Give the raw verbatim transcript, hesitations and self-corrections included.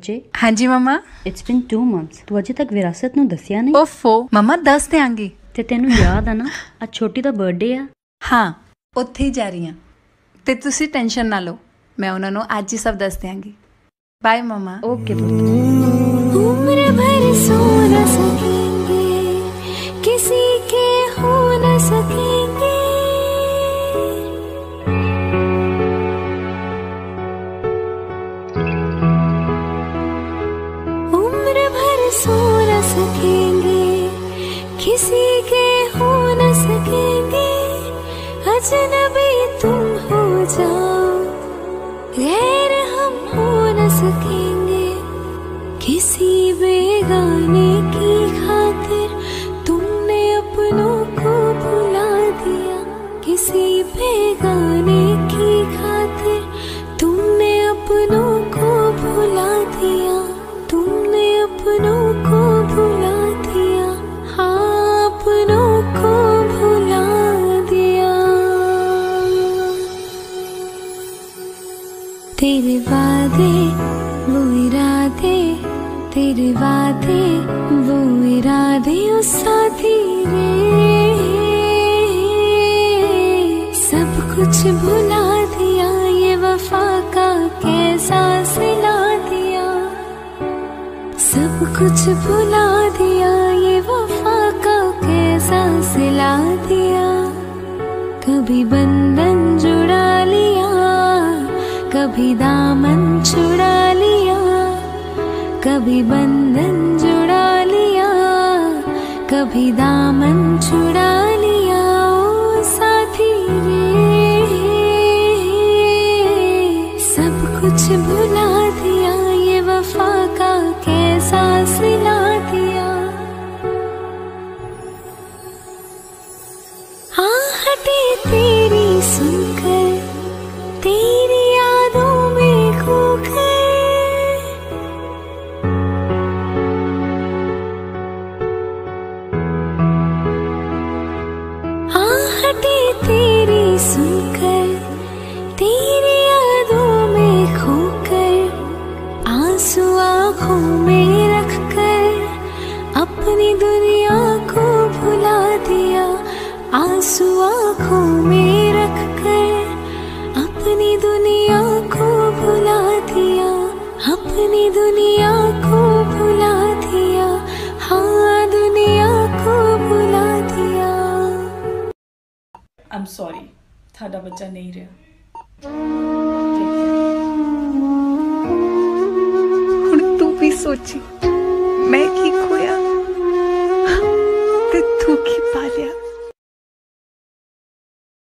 बच्चे। हाँ जी मम्मा। इट्स बिन टू मंथ्स, तू अजे तक विरासत नूं दस्सिया नहीं। ओफो मम्मा दस देंगी। ते तेनू याद आ ना आज छोटी दा बर्थडे आ। हाँ उत्थे ही जा रही हाँ ते तुसी टेंशन ना लो, मैं उन्होंने आज ही सब दस देंगी। बाय मम्मा। ओके पुत्र। उम्र भर सो न सकेंगे, किसी के हो न सकेंगे, उम्र भर सो न सकेंगे, किसी के हो न सकेंगे, अजनबी तुम हो जाओ, गैर हम हो न सकेंगे, किसी बेगाने की खातिर तुमने अपनों को भुला दिया, किसी बेगाने की खातिर तुमने अपनों को भुला दिया, तुमने अपनों को भुला दिया, हाँ अपनों को भुला दिया। तेरे वादे वो इरादे, तेरे वादे वो इरादे उस साथी रे, सब कुछ भुला दिया, ये वफा का कैसा सिला दिया, सब कुछ भुला दिया, ये वफा का कैसा सिला दिया। कभी बंधन जुड़ा लिया, कभी दामन छुड़ा लिया, कभी बंधन जुड़ा लिया, कभी दामन छुड़ा लिया, ओ साथी रे, सब कुछ भुला दिया, ये वफा का कैसा सिला दिया। आहटे तेरी सुनकर, तेरी यादों में खोकर, आहटे तेरी सुनकर, तेरी यादों में खोकर, आंसू आँखों में रखकर, अपनी दुनिया को भुला दिया, आंसू आँखों में रखकर, अपनी दुनिया को भुला दिया, अपनी दुनिया को भुला दिया, हाँ दुनिया को भुला दिया। आई एम सॉरी, थाड़ा बच्चा नहीं रहा। हुण तू भी सोची मैं की